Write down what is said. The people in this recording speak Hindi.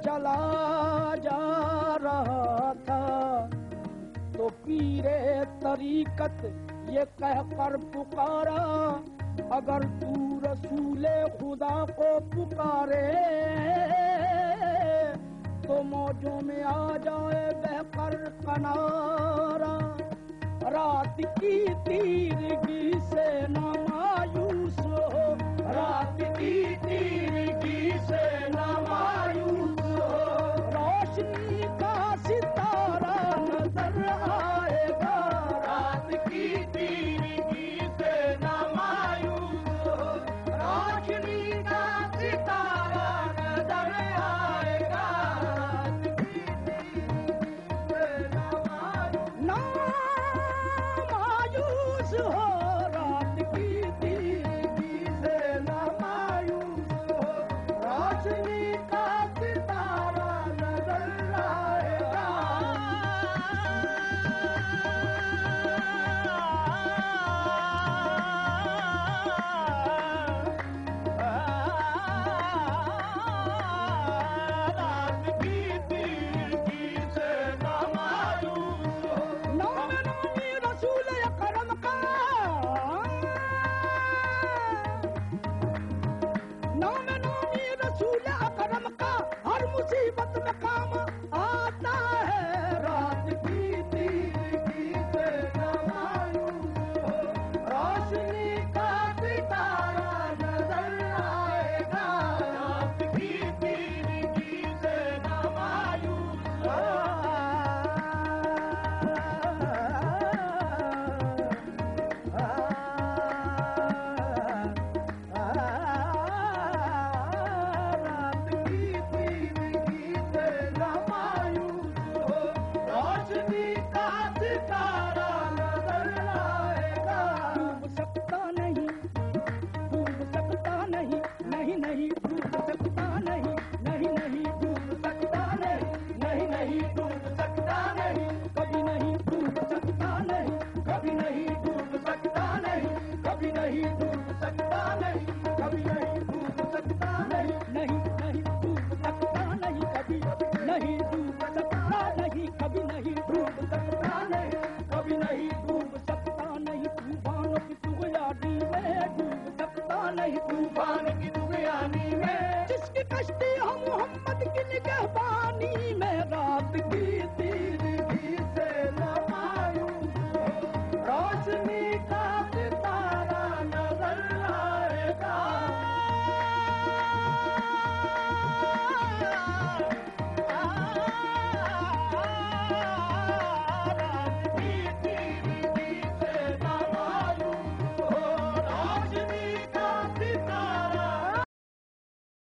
चला जा रहा था तो पीरे तरीकत ये कहकर पुकारा, अगर तू रसूले खुदा को पुकारे तो मौजों में आ जाए बहकर किनारा। रात की तीरगी से न मायूस हो, रात की तीरगी से न मायूस हो, रोशनी का सितारा नजर आएगा। रात की तीरगी से न मायूस हो, रोशनी का सितारा नजर आएगा। रात की तीरगी से न मायूस हो, रात की तीरगी से न मायूस हो, रोशनी का सितारा नजर आएगा। रात की तीरगी से न मायूस हो, नामी रसूल अकरम का, नामी रसूल अकरम का हर मुसीबत में काम आता है। रात की तीरगी से न मायूस हो, रोशनी का सितारा नजर आएगा। रात की तीरगी से न मायूस हो, रात की तीरगी से न मायूस हो, रोशनी का सितारा नजर आएगा। डूब सकता नहीं, डूब सकता नहीं, नहीं नहीं डूब सकता नहीं, नहीं नहीं डूब सकता नहीं, नहीं नहीं डूब सकता नहीं, कभी नहीं डूब सकता नहीं, कभी नहीं डूब सकता नहीं, कभी नहीं डूब सकता नहीं, कभी नहीं डूब सकता नहीं, नहीं नहीं डूब सकता नहीं, कभी नहीं डूब सकता नहीं, कभी नहीं डूब सकता नहीं, कभी नहीं डूब सकता नहीं। तूफानों की तुगयानी में डूब सकता नहीं, तूफान की तुगयानी में जिसकी कश्ती हम मोहम्मद की निगाह